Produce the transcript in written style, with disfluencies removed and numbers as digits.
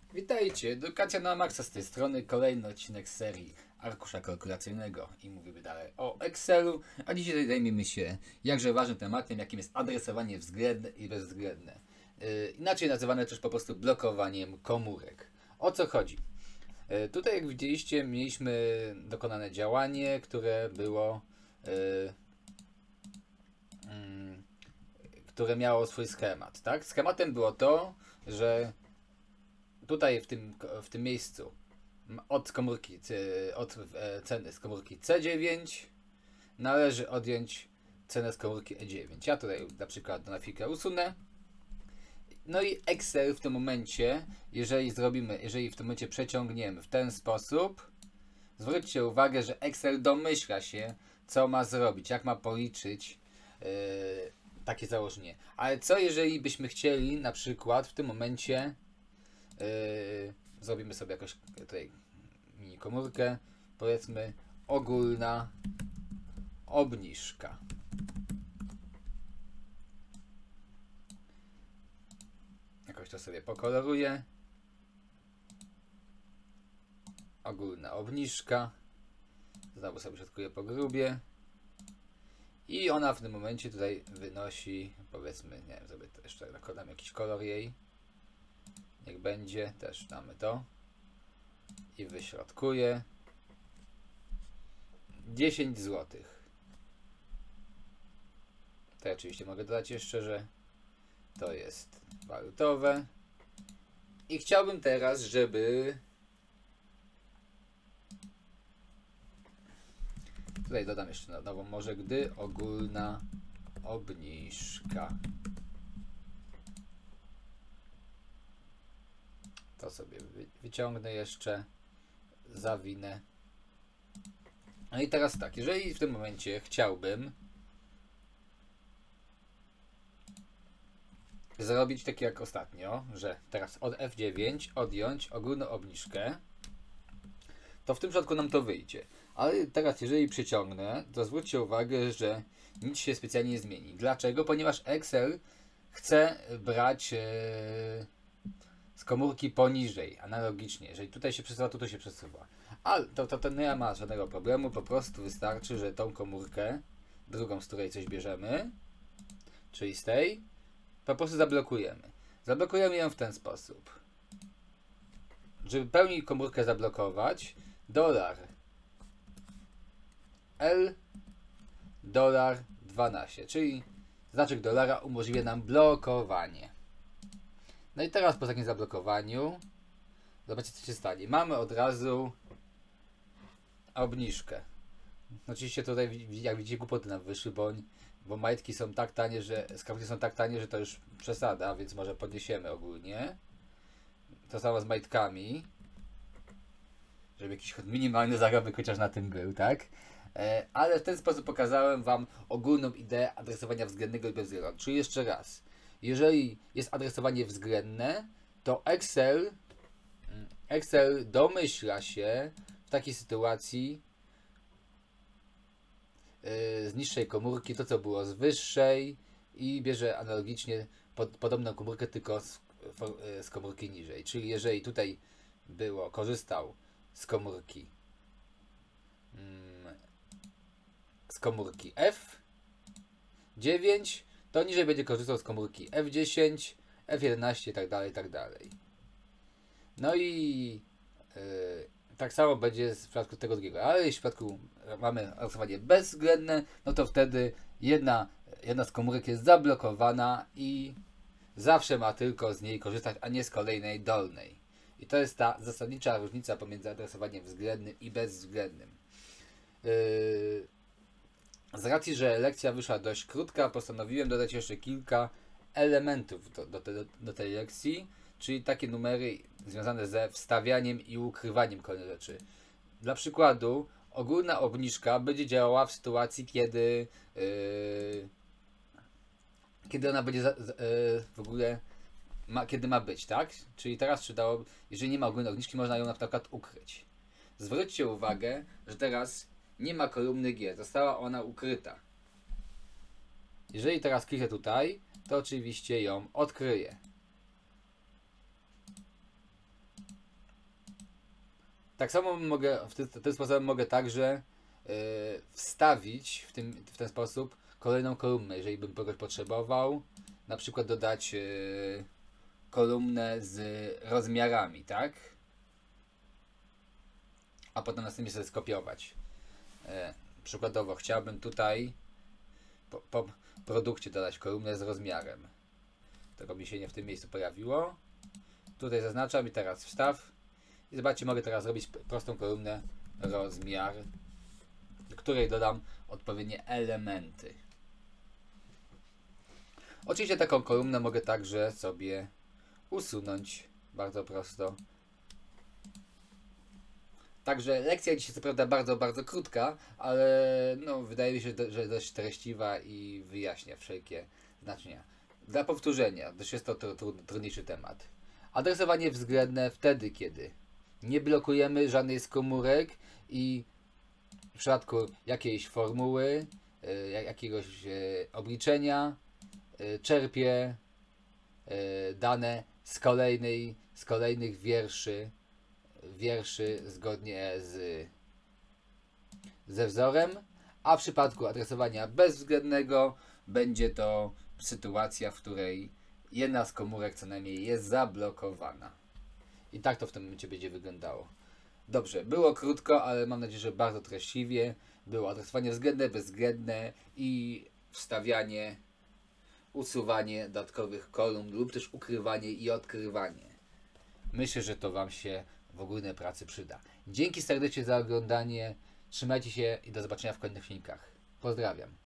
Witajcie, Edukacja na Maxa z tej strony, kolejny odcinek z serii arkusza kalkulacyjnego i mówimy dalej o Excelu, a dzisiaj zajmiemy się jakże ważnym tematem, jakim jest adresowanie względne i bezwzględne. Inaczej nazywane też po prostu blokowaniem komórek. O co chodzi? Tutaj jak widzieliście mieliśmy dokonane działanie, które było które miało swój schemat, tak? Schematem było to, że tutaj w tym miejscu od komórki, od ceny z komórki C9 należy odjąć cenę z komórki E9. Ja tutaj na przykład na chwilkę usunę. No i Excel w tym momencie, jeżeli w tym momencie przeciągniemy w ten sposób, zwróćcie uwagę, że Excel domyśla się, co ma zrobić, jak ma policzyć takie założenie. Ale co jeżeli byśmy chcieli na przykład w tym momencie zrobimy sobie jakoś tutaj mini komórkę, powiedzmy ogólna obniżka. Jakoś to sobie pokoloruję. Ogólna obniżka. Znowu sobie środkuję po grubie. I ona w tym momencie tutaj wynosi, powiedzmy, nie wiem, sobie jeszcze nakładam jakiś kolor jej. Niech będzie, też damy to. I wyśrodkuję 10 zł. To ja oczywiście mogę dodać jeszcze, że to jest walutowe. I chciałbym teraz, żeby tutaj dodam jeszcze na nową, może gdy ogólna obniżka. To sobie wyciągnę jeszcze, zawinę. No i teraz tak, jeżeli w tym momencie chciałbym zrobić tak jak ostatnio, że teraz od F9 odjąć ogólną obniżkę, to w tym przypadku nam to wyjdzie. Ale teraz jeżeli przyciągnę, to zwróćcie uwagę, że nic się specjalnie nie zmieni. Dlaczego? Ponieważ Excel chce brać z komórki poniżej, analogicznie. Jeżeli tutaj się przesuwa, to tu się przesuwa. Ale to nie ma żadnego problemu, po prostu wystarczy, że tą komórkę, drugą, z której coś bierzemy, czyli z tej, po prostu zablokujemy. Zablokujemy ją w ten sposób. Żeby pełni komórkę zablokować, $L, $12, czyli znaczek dolara umożliwia nam blokowanie. No i teraz po takim zablokowaniu zobaczcie, co się stanie. Mamy od razu obniżkę. Oczywiście tutaj, jak widzicie, głupoty nam wyszły, bo majtki są tak tanie, że skarbki są tak tanie, że to już przesada, więc może podniesiemy ogólnie. To samo z majtkami, żeby jakiś minimalny zarobek chociaż na tym był, tak? Ale w ten sposób pokazałem Wam ogólną ideę adresowania względnego i bezwzględnego. Czyli jeszcze raz, jeżeli jest adresowanie względne, to Excel domyśla się w takiej sytuacji z niższej komórki to, co było z wyższej i bierze analogicznie podobną komórkę, tylko z komórki niżej. Czyli jeżeli tutaj korzystał z komórki F9, to niżej będzie korzystał z komórki F10, F11 i tak dalej. No i tak samo będzie w przypadku tego drugiego. Ale jeśli w przypadku mamy adresowanie bezwzględne, no to wtedy jedna z komórek jest zablokowana i zawsze ma tylko z niej korzystać, a nie z kolejnej dolnej. I to jest ta zasadnicza różnica pomiędzy adresowaniem względnym i bezwzględnym. Z racji, że lekcja wyszła dość krótka, postanowiłem dodać jeszcze kilka elementów do tej lekcji, czyli takie numery związane ze wstawianiem i ukrywaniem kolejnych rzeczy. Dla przykładu, ogólna obniżka będzie działała w sytuacji, kiedy ona będzie w ogóle kiedy ma być, tak? Czyli teraz jeżeli nie ma ogólnej obniżki, można ją na przykład ukryć. Zwróćcie uwagę, że teraz nie ma kolumny G, została ona ukryta. Jeżeli teraz kliknę tutaj, to oczywiście ją odkryję. Tak samo mogę, tym sposobem mogę także wstawić w ten sposób kolejną kolumnę, jeżeli bym kogoś potrzebował. Na przykład dodać kolumnę z rozmiarami, tak? A potem następnie sobie skopiować. Przykładowo chciałbym tutaj po produkcie dodać kolumnę z rozmiarem. Tego mi się nie w tym miejscu pojawiło. Tutaj zaznaczam i teraz wstaw. I zobaczcie, mogę teraz zrobić prostą kolumnę rozmiar, do której dodam odpowiednie elementy. Oczywiście taką kolumnę mogę także sobie usunąć bardzo prosto. Także lekcja dzisiaj co prawda bardzo krótka, ale no, wydaje mi się, że dość treściwa i wyjaśnia wszelkie znaczenia. Dla powtórzenia, dość jest to trudniejszy temat. Adresowanie względne wtedy, kiedy nie blokujemy żadnej z komórek i w przypadku jakiejś formuły, jakiegoś obliczenia czerpię dane z kolejnych wierszy zgodnie ze wzorem, a w przypadku adresowania bezwzględnego będzie to sytuacja, w której jedna z komórek co najmniej jest zablokowana. I tak to w tym momencie będzie wyglądało. Dobrze, było krótko, ale mam nadzieję, że bardzo treściwie. Było adresowanie względne, bezwzględne i wstawianie, usuwanie dodatkowych kolumn lub też ukrywanie i odkrywanie. Myślę, że to Wam się w ogólnej pracy przyda. Dzięki serdecznie za oglądanie. Trzymajcie się i do zobaczenia w kolejnych filmikach. Pozdrawiam.